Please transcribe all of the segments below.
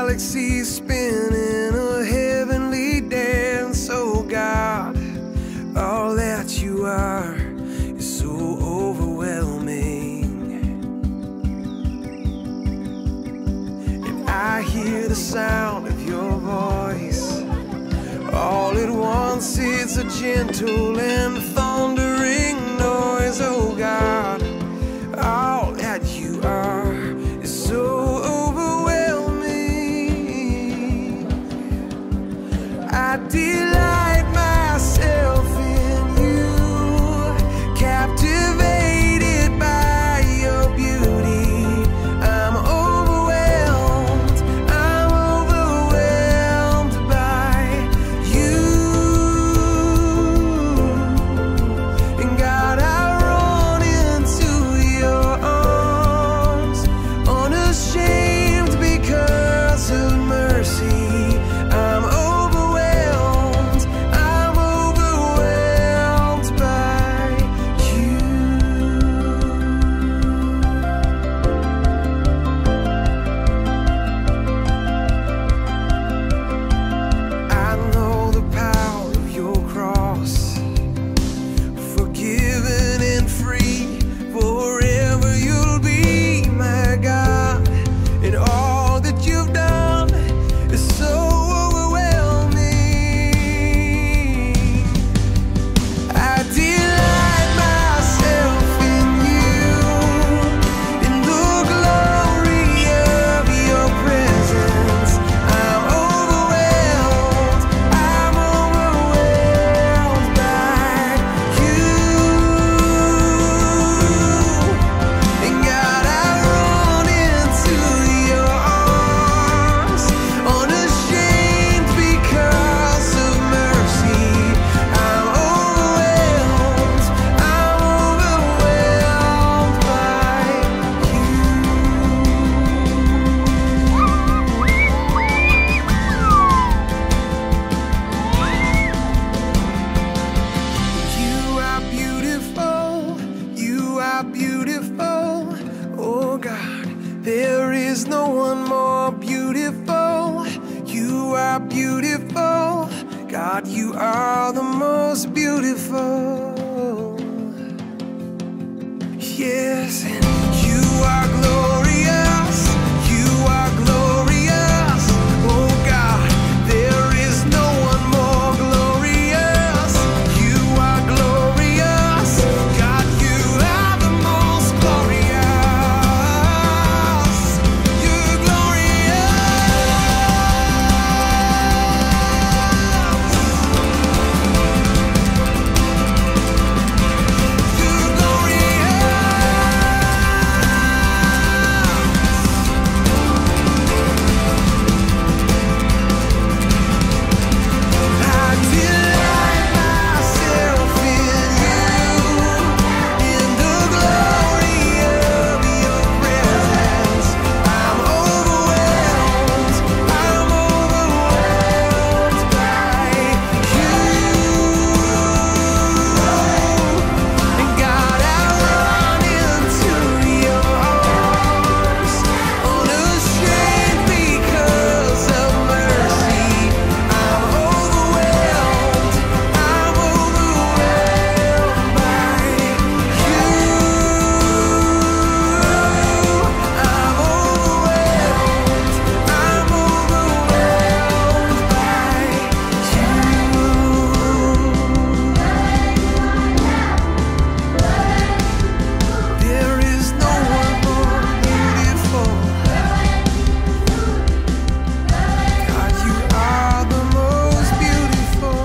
galaxies spinning a heavenly dance. Oh God, all that you are is so overwhelming. And I hear the sound of your voice. All at once it's a gentle and thundering noise. Oh God, all that you are is so overwhelming. I delight myself in you, captivated by your beauty. I'm overwhelmed by you. And God, I run into your arms, unashamed because of mercy. I'm overwhelmed by you. I know the power of your cross, forgiven and free. Forever you'll be my God, and all that you've done is so overwhelming. I delight myself in you, in the glory of your presence. I'm overwhelmed by you. And God, I run into your arms, unashamed because of mercy. I'm overwhelmed by you. You are beautiful, you are beautiful. Oh God, there is no one more beautiful. You are beautiful, God, you are the most beautiful. Yes, and you are glorious, you are glorious. Oh God, there is no one more glorious. You are glorious, God, you are the most glorious. You're I delight myself in you, in the glory of your presence. I'm overwhelmed by you. And God, I run into your arms, unashamed because of mercy. I'm overwhelmed by you. There is no one more beautiful. God, you are the most beautiful.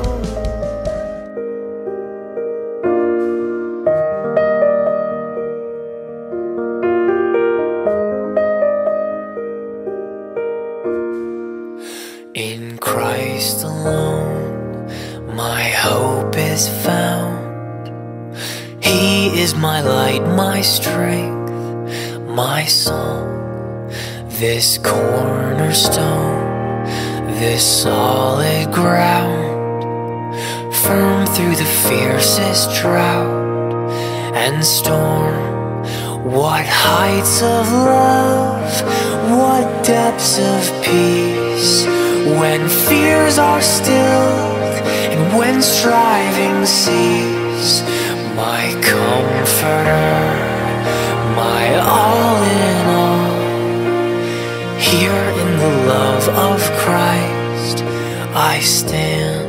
In Christ alone, my hope is found. He is my light, my strength, my song. This cornerstone, this solid ground, firm through the fiercest drought and storm. What heights of love, What depths of peace when fears are stilled and when striving cease. My comforter, my all in all. Here in the love of Christ I stand.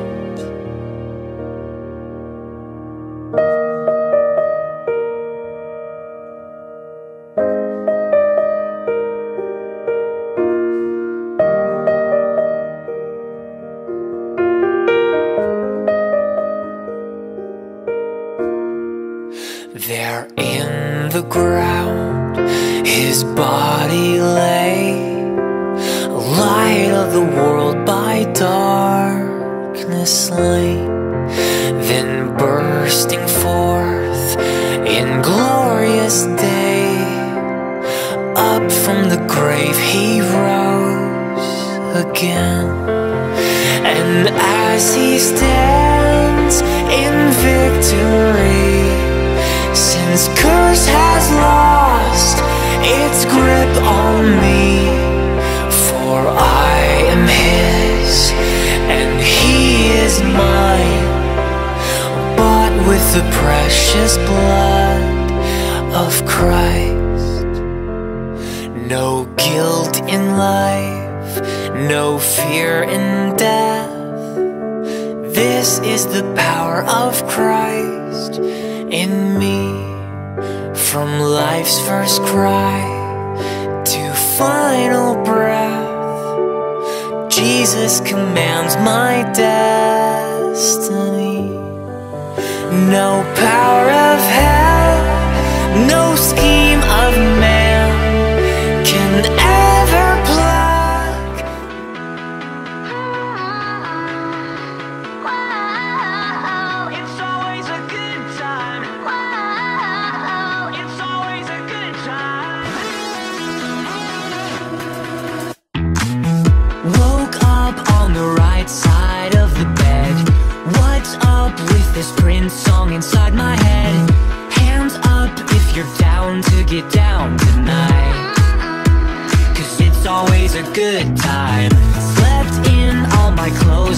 There in the ground his body lay, light of the world by darkness slain. Then bursting forth in glorious day, up from the grave he rose again. And as he stands in victory, sin's curse has lost its grip on me. For I am his and he is mine, bought with the precious blood of Christ. No guilt in life, no fear in death. This is the power of Christ in me. From life's first cry to final breath, Jesus commands my destiny. No power of hell, no scheme of man can ever pluck. Wow, it's always a good time. Wow, it's always a good time. Woke up on the right side of the bed. What's up with this Prince song inside my head? Hands up if you're down to get down tonight, 'cause it's always a good time. Slept in all my clothes